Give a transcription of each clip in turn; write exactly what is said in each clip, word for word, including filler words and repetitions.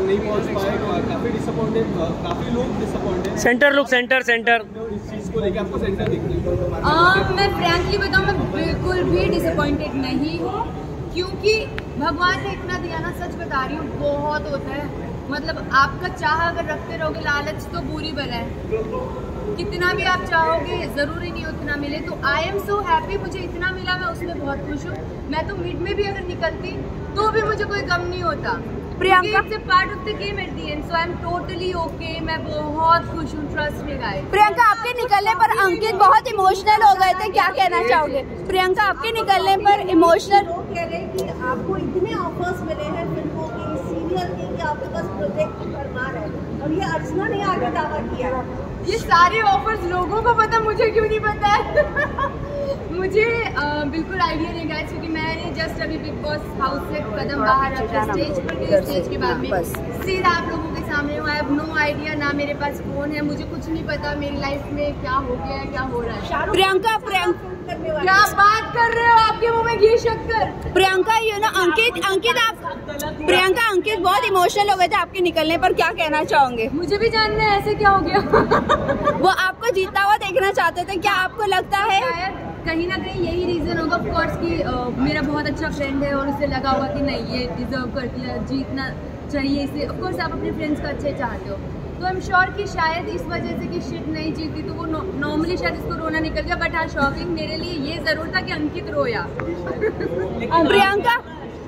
नहीं पहुंच पाए, काफी डिसअपॉइंटेड, काफी लोग disappointed. Centre look, centre centre इस चीज को लेकर आपको सेंटर दिखता है? मैं फ्रैंकली बताऊँ, मैं बिल्कुल भी डिसअपॉइंटेड नहीं हूँ, क्योंकि भगवान ने इतना दिया ना, सच बता रही हूँ, बहुत होता है। मतलब आपका चाह अगर रखते रहोगे, लालच तो बुरी बला है, कितना भी आप चाहोगे जरूरी नहीं उतना मिले। तो आई एम सो हैप्पी, मुझे इतना मिला, मैं उसमें बहुत खुश हूँ। मैं तो मिड में भी अगर निकलती तो भी मुझे कोई गम नहीं होता। Priyanka it's a part of the game at the end, so I am totally okay. मैं बहुत खुश हूँ, ट्रस्ट मी गाइस। प्रियंका, आपके निकलने पर अंकित बहुत इमोशनल हो गए थे, क्या कहना चाहोगे? प्रियंका, आपके निकलने पर इमोशनल कह रहे हैं कि आपको इतने ऑफर्स मिले हैं फिल्मों के, सीरियल के, कि आपके पास प्रोजेक्ट की भरमार है, और ये अर्चना ने आगे दावा किया। ये सारे ऑफर्स लोगों को पता, मुझे क्यों नहीं पता है? मुझे आ, बिल्कुल आइडिया नहीं गाइस, क्योंकि मैंने जस्ट अभी बिग बॉस हाउस से कदम बाहर रखा, स्टेज पर गई, स्टेज के बाद में सीधा आप लोगों के सामने हूँ। आई हैव नो आइडिया, ना मेरे पास फोन है, मुझे कुछ नहीं पता मेरी लाइफ में क्या हो गया है, क्या हो रहा है। प्रियंका, प्रियंका क्या बात कर रहे हो? आपके मुंह में घी शक्कर। प्रियंका, यू नो अंकित अंकित आप प्रियंका अंकित बहुत इमोशनल हो गए थे आपके निकलने पर, क्या कहना चाहोगे? मुझे भी जानना है ऐसे क्या हो गया। वो आपको जीतता हुआ देखना चाहते थे, क्या आपको लगता है? शायद कहीं ना कहीं यही रीजन होगा, ऑफ कोर्स, कि uh, मेरा बहुत अच्छा फ्रेंड है और उसे लगा होगा कि नहीं, ये डिजर्व करती है, जीतना चाहिए इसे। ऑफ कोर्स आप अपने फ्रेंड्स का अच्छे चाहते हो, तो आई एम श्योर कि शायद इस वजह से कि शिट नहीं जीती तो वो नॉर्मली शायद इसको रोना निकल गया। बट हाँ, शॉकिंग मेरे लिए ये जरूर था कि अंकित रोया। प्रियंका,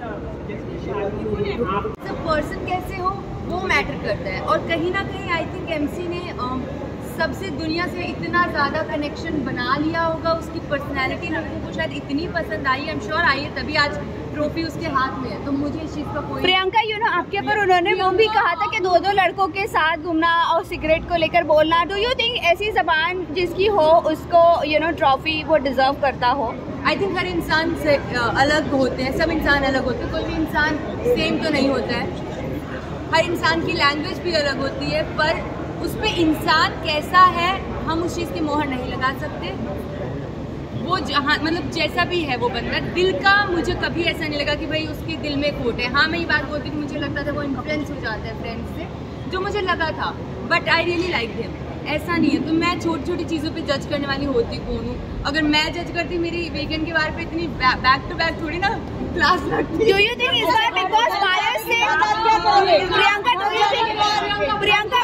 पर्सन कैसे हो वो मैटर करता है, और कहीं ना कहीं आई थिंक एमसी ने um, सबसे दुनिया से इतना ज़्यादा कनेक्शन बना लिया होगा, उसकी पर्सनैलिटी लोगों को शायद इतनी पसंद आई, आई एम श्योर आई है, तभी आज ट्रॉफी उसके हाथ में है। तो मुझे इस चीज़ का कोई। प्रियंका, यू नो आपके पर उन्होंने वो भी कहा था कि दो दो लड़कों के साथ घूमना और सिगरेट को लेकर बोलना, डू यू थिंक ऐसी जबान जिसकी हो उसको यू नो ट्रॉफी वो डिजर्व करता हो? आई थिंक हर इंसान से अलग होते हैं, सब इंसान अलग होते हैं, कोई भी इंसान सेम तो नहीं होता है। हर इंसान की लैंग्वेज भी अलग होती है, पर उस पर इंसान कैसा है हम उस चीज़ की मोहर नहीं लगा सकते। वो जहाँ मतलब जैसा भी है वो बंदा, दिल का मुझे कभी ऐसा नहीं लगा कि भाई उसके दिल में खोट है। हाँ, मैं ये बात बोलती कि मुझे लगता था वो इन्फ्लुएंस हो जाता है फ्रेंड्स से, जो मुझे लगा था, but I really like him. ऐसा नहीं है, तो मैं छोटी छोटी चीज़ों पे जज करने वाली होती कौन हूँ? अगर मैं जज करती, मेरी वीकेंड के बार पे इतनी बैक टू बैक थोड़ी ना क्लास लगती। डू यू थिंक इस बार बिग बॉस बायर्स से Priyanka, do you think Priyanka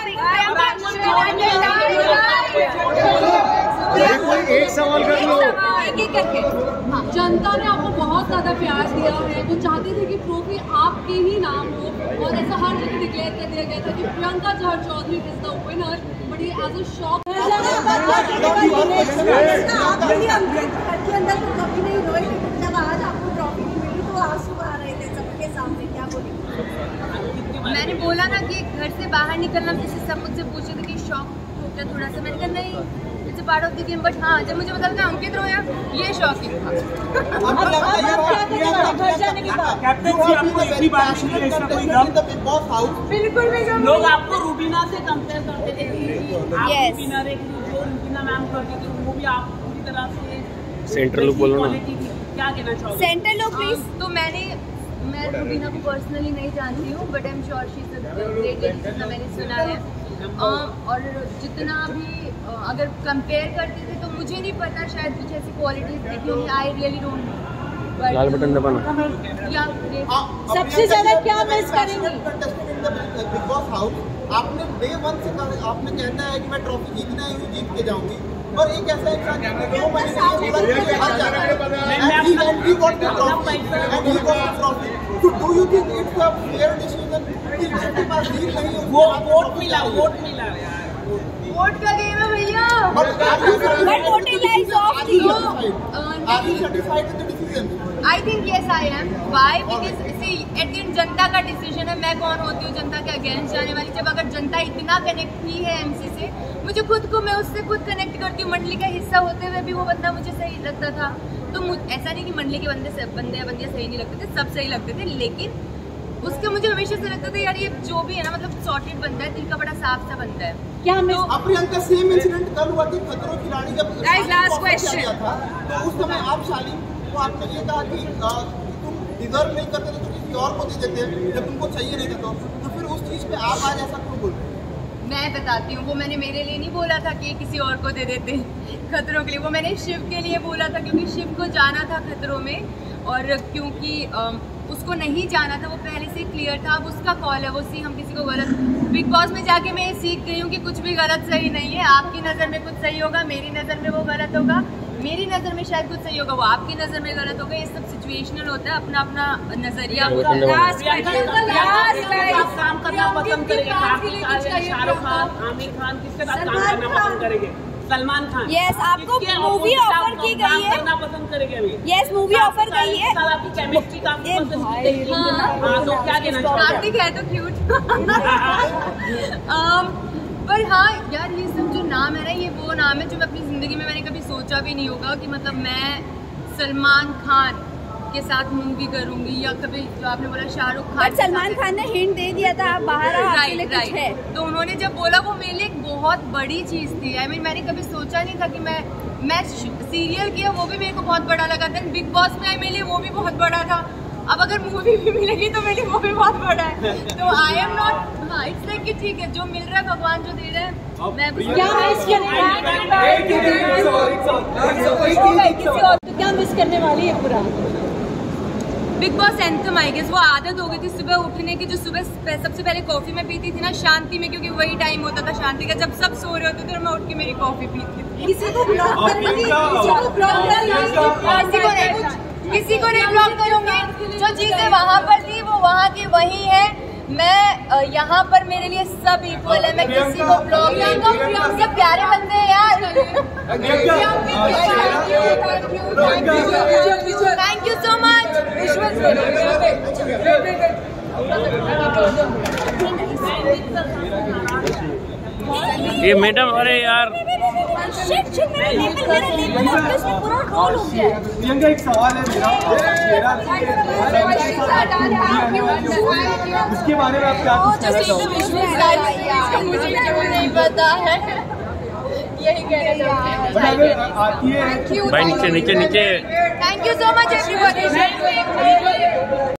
एक सवाल कर लो, एक एक करके। हाँ, जनता ने आपको बहुत ज़्यादा प्यार दिया है, वो चाहते थे कि ट्रॉफी आपके ही नाम हो, और ऐसा हर जगह डिक्लेयर कर दिया गया था कि Priyanka Chahar Choudhary is the winner, but ये एज अ शॉक के अंदर तो कभी नहीं रोए, लेकिन जब आज आपको ट्रॉफी मिली तो आंसू आ रहे थे सबके सामने, क्या बोलेंगे? मैंने बोला ना कि घर से बाहर निकलना, जैसे सब मुझसे पूछे थे कि शॉक हो गया थोड़ा सा, मैंने कहा नहीं, it's a part of the game. But हाँ, जब मुझे पता था अंकित रोया, ये शॉकिंग था। बिल्कुल भी लोग आपको रूबीना से कंपेयर करते थे कि आप रूबीना रे, जो रूबीना मैम करती थी वो भी आप पूरी तरह से सेंटर लुक बोलो ना, क्या कहना चाहोगे? Centre look please. तो मैंने मैं रूबीना को पर्सनली नहीं जानती हूँ, but I am sure she is a great lady, जितना मैंने सुना है। और जितना भी अगर कंपेयर करते थे तो मुझे नहीं पता, शायद कुछ ऐसी क्वालिटीज देखी होंगी, आई रियली डोंट नो। लाल बटन दबाना। या सबसे ज्यादा क्या मिस करेंगी? बिग बॉस हाउस आपने डे वन से आपने कहना है कि मैं ट्रॉफी जीतना है, जीत के जाऊंगी, और एक ऐसा इंसान दो महीने हार जा रहा है, तो do you think it's a fair decision कि जिसके पास डील नहीं है वो वोट मिला, वोट मिला यार, वोट का गेम है भैया। बट वोटिंग लाइज ऑफ थी। Are you satisfied with the decision? I think yes I am. Why? Because see at the end जनता का डिसीजन है, मैं कौन होती हूँ जनता के अगेंस्ट जाने वाली। जब अगर जनता इतना कनेक्ट ही है एमसी से, मुझे खुद को, मैं उससे खुद कनेक्ट करती हूँ। मंडली का हिस्सा होते हुए भी वो बंदा मुझे सही लगता था, तो ऐसा नहीं कि मंडली के बंदे से बंदे या बंदियाँ सही नहीं लगते थे, सब सही लगते थे, लेकिन उसका मुझे हमेशा से लगता था यार ये जो भी है ना, मतलब सॉर्टेड बनता है, दिल का बड़ा साफ सा बनता है। क्या मैं तो प्रियंका सेम इंसिडेंट कल हुआ कि खतरों की खिलाड़ी जब लास्ट क्वेश्चन था, तो उस समय आप शालीन को आपने ये कहा कि तुम डिजर्व नहीं करते तो किसी और को दे देते, जब तुमको चाहिए नहीं था, तो फिर उस चीज स्टेज पे आप आज ऐसा क्यों बोल रहे हैं? मैं बताती हूँ, वो मैंने मेरे लिए नहीं बोला था कि किसी और को दे देते खतरों के लिए, वो मैंने शिव के लिए बोला था क्योंकि शिव को जाना था खतरों में, और क्योंकि अम, उसको नहीं जाना था, वो पहले से क्लियर था। अब उसका कॉल है, वो सी हम किसी को गलत। बिग बॉस में जाके मैं ये सीख गई हूँ कि कुछ भी गलत सही नहीं है। आपकी नज़र में कुछ सही होगा, मेरी नज़र में वो गलत होगा, मेरी नज़र में शायद कुछ सही होगा, वो आपकी नज़र में गलत होगा। ये सब सिचुएशनल होता है, अपना अपना नजरिया। काम करना पसंद करेंगे? शाहरुख खान, आमिर खान, किसके साथ काम करना पसंद करेंगे? सलमान खान। यस, आपको मूवी ऑफर की गई है, करना पसंद करेंगे अभी? यस, मूवी ऑफर गई है। आपकी केमिस्ट्री काफी पसंद है। हाँ, तो क्या कहना चाहते हैं? कार्तिक है तो क्यूट। um, पर हाँ यार, ये सब जो नाम है ना, ये वो नाम है जो मैं अपनी जिंदगी में मैंने कभी सोचा भी नहीं होगा कि मतलब मैं सलमान खान के साथ मूवी करूंगी, या कभी जो आपने बोला शाहरुख खान। बट सलमान खान ने हिंट दे दिया था बाहर आओ, आपके लिए कुछ है। तो उन्होंने जब बोला, वो मेरे लिए एक बहुत बड़ी चीज थी। आई I मीन mean, मैंने कभी सोचा नहीं था कि मैं मैं सीरियल किया, वो भी मेरे को बहुत बड़ा लगा था। बिग बॉस में आई, मेरे लिए वो भी बहुत बड़ा था। अब अगर मूवी भी मिलेगी तो मेरे लिए वो भी बहुत बड़ा है। तो आई एम नॉट, हाँ, इट्स लाइक कि ठीक है, जो मिल रहा है भगवान जो दे रहे हैं, मैं क्या मिस क्या मिस करने वाली है पूरा? Bigg Boss anthem I guess. वो आदत हो गई थी सुबह उठने की, जो सुबह सबसे पहले कॉफी में पीती थी ना शांति में, क्योंकि वही टाइम होता था शांति का, जब सब सो रहे होते थे मैं उठ के मेरी कॉफी पीती थी। किसी को ब्लॉक करने की, किसी को ब्लॉक किसी को नहीं, किसी को नहीं ब्लॉक करूंगी। जो चीजें वहाँ पर थी वो वहाँ की वही है। मैं यहाँ पर मेरे लिए सब इक्वल है, मैं किसी को ब्लॉक नहीं करूँगी। हम सब प्यारे बंदे हैं यार। Thank you so much. ये मैडम, अरे यार प्रियंका, एक सवाल है मेरा इसके बारे में आप क्या मुझे नहीं पता है, यही कहना चाहती हूँ। भाई नीचे नीचे नीचे। Thank you so much everybody.